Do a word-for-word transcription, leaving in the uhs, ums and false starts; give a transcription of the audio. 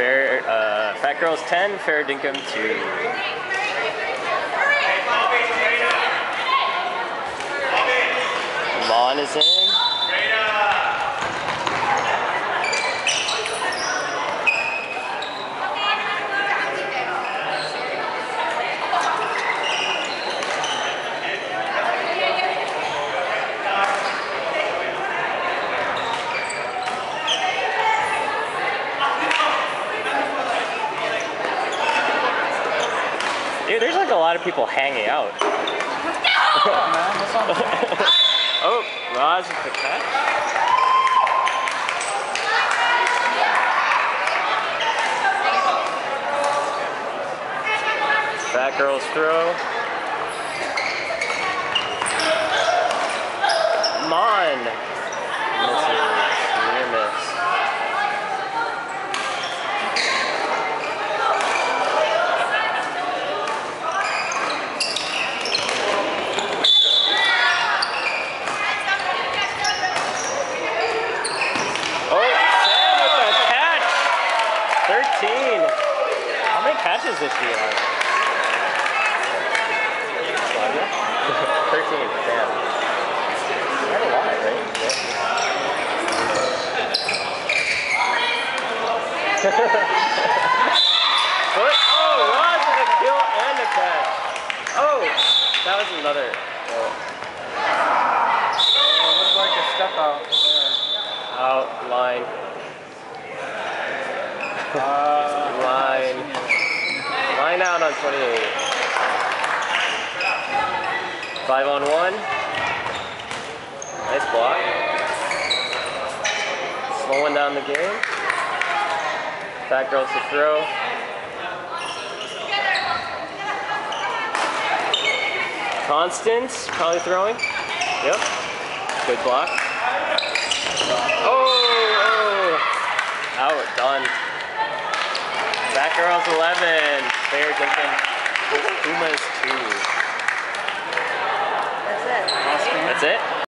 Fair, uh, Fat Girls ten, Fair Dinkum two. Mon is in. Dude, there's like a lot of people hanging out. Oh, Raj with the catch. Fat Girls throw. Come on. Misses. Near miss. thirteen. How many catches does she have? thirteen, damn. Not a lot, right? What? Oh, Ross with a kill and a catch. Oh, that was another. Oh, oh looks like a step out there. Out, line. Uh, line. Line out on twenty-eight. Five on one. Nice block. Slowing down the game. Fat Girls to throw. Constance probably throwing. Yep. Good block. Oh, oh. Out, done. Fat Girls eleven, Fair Dinkum, Pumas two. That's it. That's it?